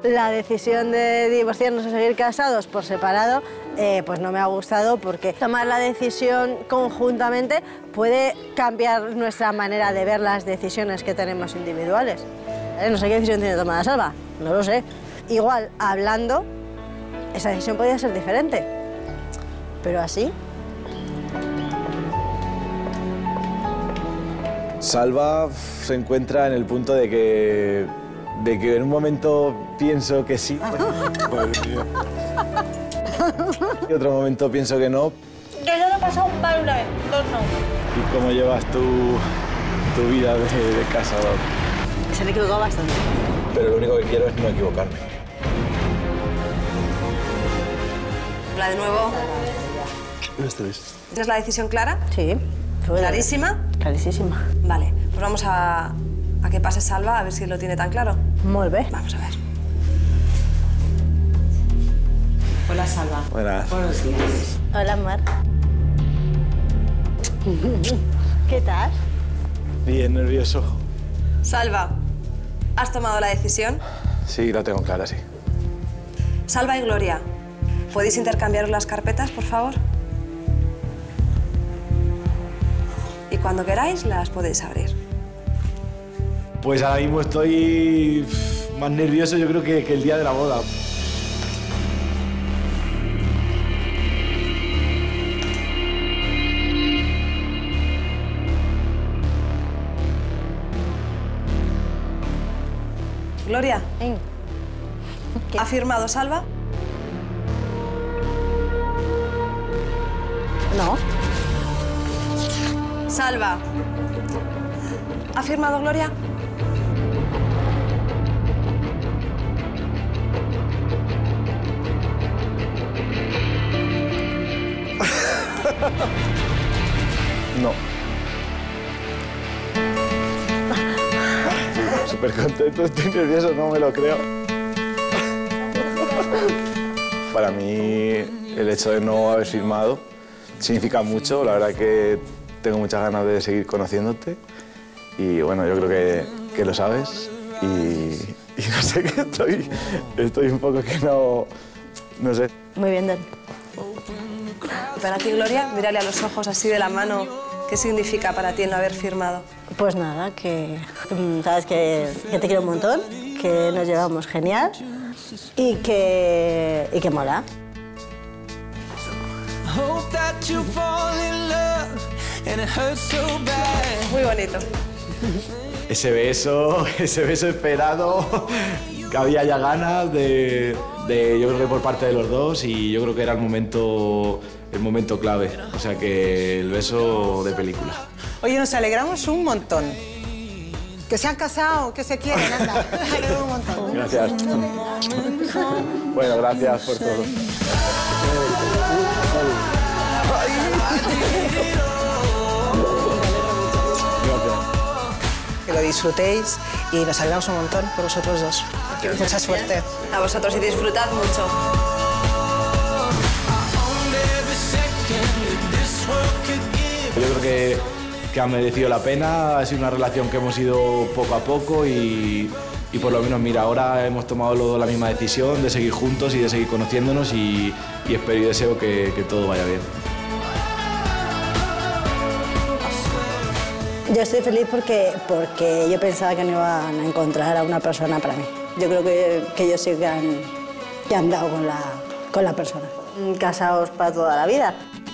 La decisión de divorciarnos o seguir casados por separado, pues no me ha gustado porque tomar la decisión conjuntamente puede cambiar nuestra manera de ver las decisiones que tenemos individuales. No sé qué decisión tiene tomada Salva, no lo sé. Igual, hablando, esa decisión podría ser diferente, pero así... Salva se encuentra en el punto de que en un momento pienso que sí. Y otro momento pienso que no. Yo ya lo he pasado un mal una vez, dos no. ¿Y cómo llevas tu vida de casador? Se le equivocó bastante. Pero lo único que quiero es no equivocarme. Hola de nuevo. ¿Tienes la decisión clara? Sí. ¿Clarísima? Clarísima. Vale, pues vamos a que pase Salva, a ver si lo tiene tan claro. Muy bien. Vamos a ver. Hola, Salva. Buenas. Buenos días. Hola, Mar. ¿Qué tal? Bien nervioso. Salva, ¿has tomado la decisión? Sí, la tengo clara, sí. Salva y Gloria, ¿podéis intercambiaros las carpetas, por favor? Y cuando queráis, las podéis abrir. Pues ahora mismo estoy más nervioso, yo creo que el día de la boda. Gloria, ¿Qué? ¿ha firmado Salva? No. Salva, ¿ha firmado Gloria? No. Súper contento, estoy nervioso, no me lo creo. Para mí, el hecho de no haber firmado significa mucho. La verdad que tengo muchas ganas de seguir conociéndote. Y bueno, yo creo que lo sabes. Y no sé, que estoy un poco que no sé. Muy bien, Dan. Y para ti, Gloria, mírale a los ojos así de la mano. ¿Qué significa para ti el no haber firmado? Pues nada, que sabes que te quiero un montón, que nos llevamos genial y que mola. Muy bonito. Ese beso esperado, que había ya ganas de yo creo que por parte de los dos, y yo creo que era el momento clave. O sea que el beso de película. Oye, nos alegramos un montón. Que se han casado, que se quieren, anda. Nos alegramos un montón. Gracias. Bueno, gracias por todo. Que lo disfrutéis y nos alegramos un montón por vosotros dos. Mucha suerte. A vosotros y disfrutad mucho. Yo creo que ha merecido la pena, ha sido una relación que hemos ido poco a poco y por lo menos, mira, ahora hemos tomado los dos la misma decisión de seguir juntos y de seguir conociéndonos y espero y deseo que todo vaya bien. Yo estoy feliz porque yo pensaba que no iban a encontrar a una persona para mí. Yo creo que ellos sí que han dado con la persona. Casados para toda la vida.